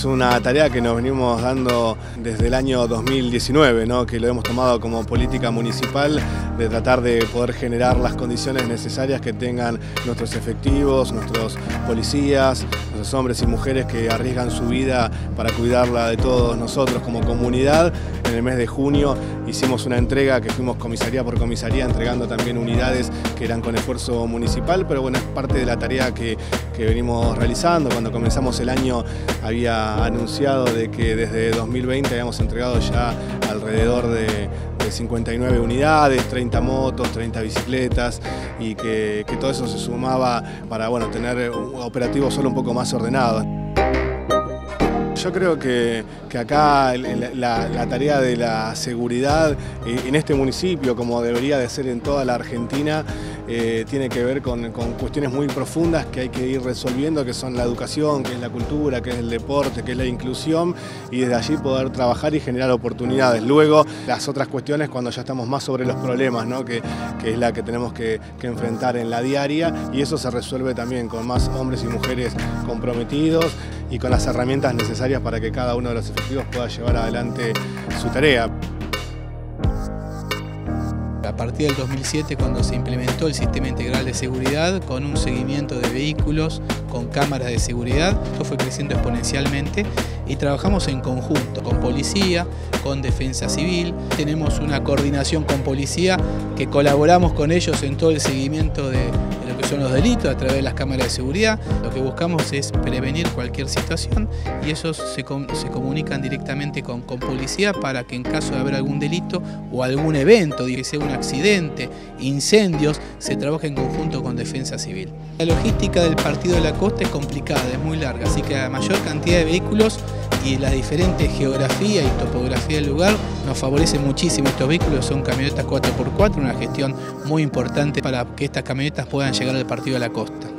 Es una tarea que nos venimos dando desde el año 2019, ¿no? Que lo hemos tomado como política municipal de tratar de poder generar las condiciones necesarias que tengan nuestros efectivos, nuestros policías, nuestros hombres y mujeres que arriesgan su vida para cuidarla de todos nosotros como comunidad. En el mes de junio hicimos una entrega que fuimos comisaría por comisaría entregando también unidades que eran con esfuerzo municipal, pero bueno, es parte de la tarea que venimos realizando. Cuando comenzamos el año había anunciado de que desde 2020 habíamos entregado ya alrededor de 59 unidades, 30 motos, 30 bicicletas y que todo eso se sumaba para tener un operativo solo un poco más ordenado. Yo creo que acá la tarea de la seguridad en este municipio, como debería de ser en toda la Argentina, tiene que ver con cuestiones muy profundas que hay que ir resolviendo, que son la educación, que es la cultura, que es el deporte, que es la inclusión, y desde allí poder trabajar y generar oportunidades. Luego, las otras cuestiones cuando ya estamos más sobre los problemas, ¿no? que es la que tenemos que enfrentar en la diaria, y eso se resuelve también con más hombres y mujeres comprometidos y con las herramientas necesarias para que cada uno de los efectivos pueda llevar adelante su tarea. A partir del 2007, cuando se implementó el Sistema Integral de Seguridad, con un seguimiento de vehículos, con cámaras de seguridad, esto fue creciendo exponencialmente y trabajamos en conjunto con policía, con defensa civil. Tenemos una coordinación con policía que colaboramos con ellos en todo el seguimiento de lo que son los delitos a través de las cámaras de seguridad. Lo que buscamos es prevenir cualquier situación y esos se comunican directamente con policía para que en caso de haber algún delito o algún evento, que sea un accidente, incendios, se trabaja en conjunto con defensa civil. La logística del Partido de la Costa es complicada, es muy larga, así que la mayor cantidad de vehículos y la diferente geografía y topografía del lugar nos favorece muchísimo. Estos vehículos son camionetas 4x4, una gestión muy importante para que estas camionetas puedan llegar al Partido de la Costa.